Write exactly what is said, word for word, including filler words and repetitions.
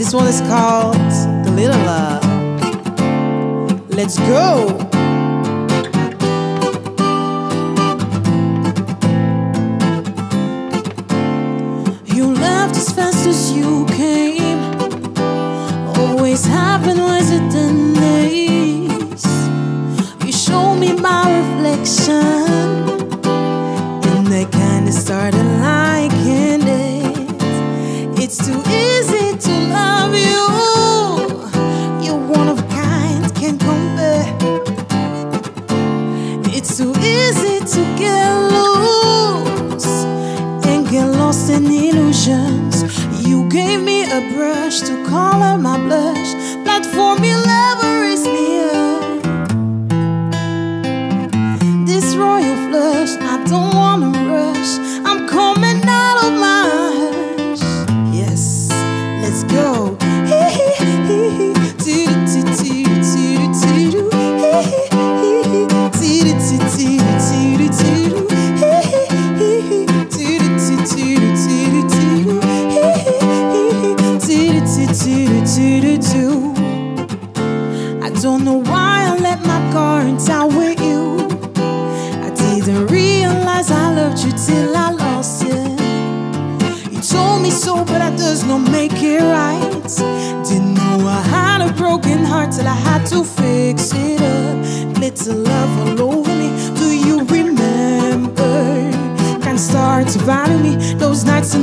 This one is called The Little Love. Let's go. You left as fast as you came. Always happened was it the days. You showed me my reflection, and I kinda started liking it. It's too easy to love you. You're one of a kind, can't compare. It's too easy to get loose and get lost in illusions. You gave me a brush to color my blush. Platform you'll never raise me up. This royal flush, I don't wanna rush. I'm coming out of my hush. Yes, let's go. I don't know why I let my currents out with you. I didn't realize I loved you till I lost you. You told me so, but that does not make it right. Didn't know I had a broken heart till I had to fix it up. Glitter love all over me. Do you remember? Can't start to bother me. Those nights